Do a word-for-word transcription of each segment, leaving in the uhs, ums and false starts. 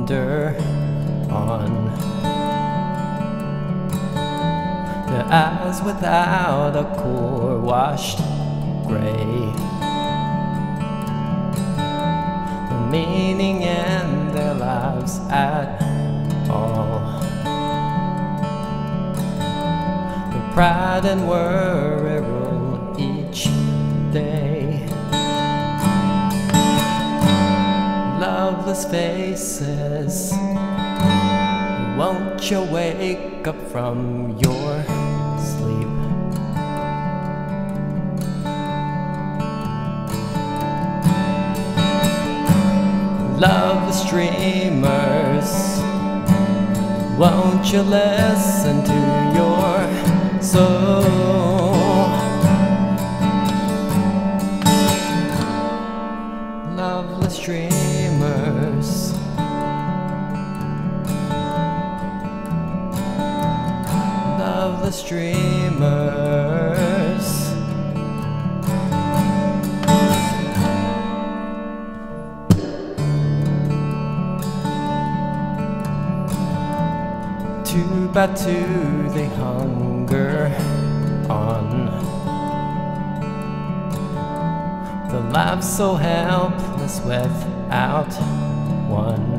wander on. Their eyes without a core washed gray, no meaning in their lives at all. Their pride and worry rule each day. Loveless faces, won't you wake up from your sleep? Loveless dreamers, won't you listen to your soul? Loveless dreamers, loveless dreamers. Two by two they hunger on. The life so helpless without one.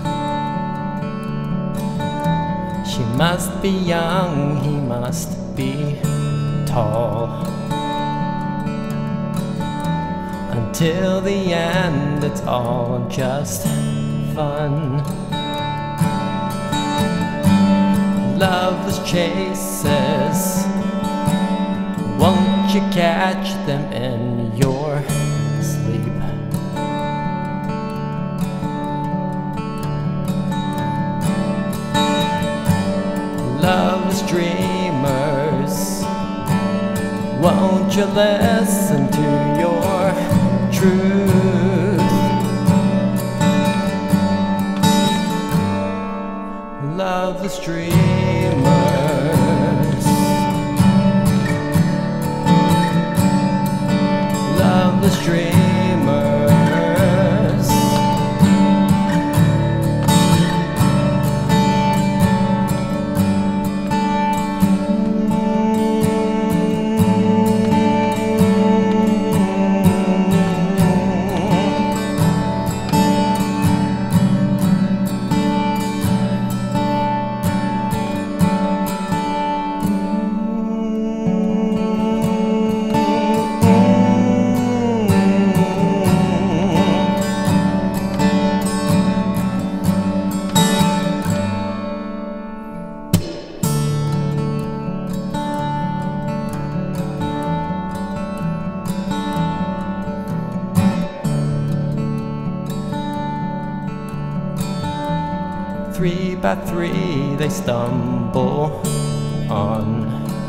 She must be young, he must be tall. Until the end it's all just fun. Loveless chases, won't you catch them in your sleep? Loveless dreamers, won't you listen to your truth? Loveless dreamers, loveless dreamers. Three by three they stumble on.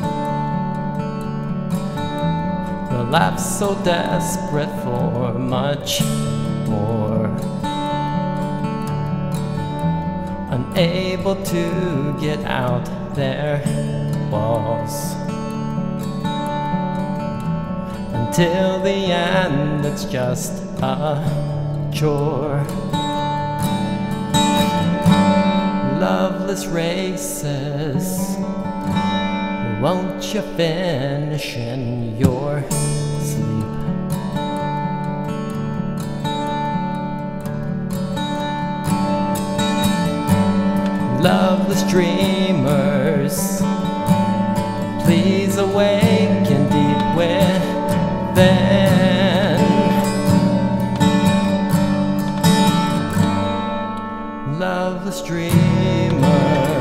The life so desperate for much more, unable to get out their walls. Until the end it's just a chore. Loveless races, won't you finish in your sleep? Loveless dreamers, please awaken deep within. Loveless dreamers.